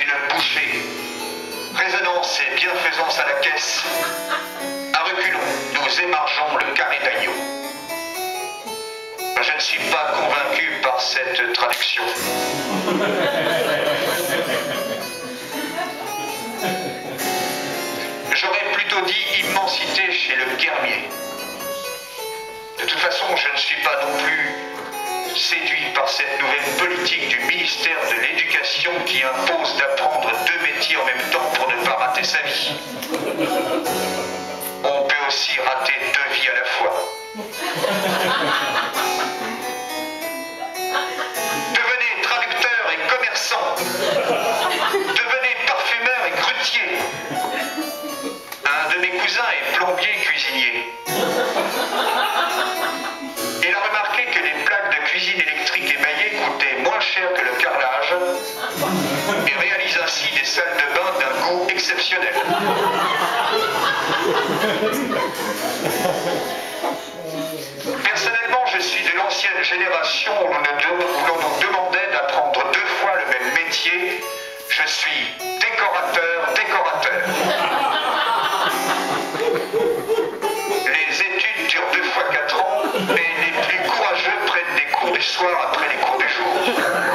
le boucher. Résonance et bienfaisance à la caisse. À reculons, nous émargeons le carré d'agneau. Je ne suis pas convaincu par cette traduction. J'aurais plutôt dit immensité chez le guermier. De toute façon, je ne suis pas non plus séduit par cette nouvelle politique du ministère de l'Éducation qui impose d'apprendre 2 métiers en même temps pour ne pas rater sa vie. On peut aussi rater 2 vies à la fois. Devenez traducteur et commerçant. Devenez parfumeur et grutier. Un de mes cousins est plombier cuisinier. Il a remarqué que les plaques de cuisine électrique émaillées coûtaient moins cher que le carrelage et réalise ainsi des salles de bain d'un goût exceptionnel. Personnellement, je suis de l'ancienne génération où l'on nous demandait d'apprendre 2 fois le même métier. Je suis décorateur. Les études durent 2 fois 4 ans, mais les plus courageux prennent des cours du soir après les cours du jour.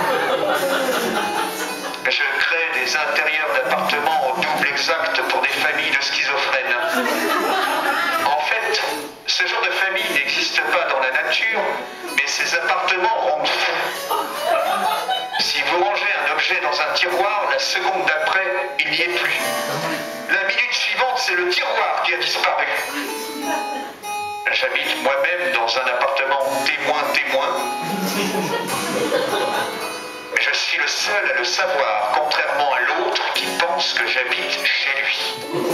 Je crée des intérieurs d'appartements au double exact pour des familles de schizophrènes. En fait, ce genre de famille n'existe pas dans la nature, mais ces appartements rendent fou. Si vous rangez un objet dans un tiroir, la seconde d'après, il n'y est plus. La minute suivante, c'est le tiroir qui a disparu. J'habite moi-même dans un appartement témoin. Mais je suis le seul à le savoir, contrairement à l'autre qui pense que j'habite chez lui.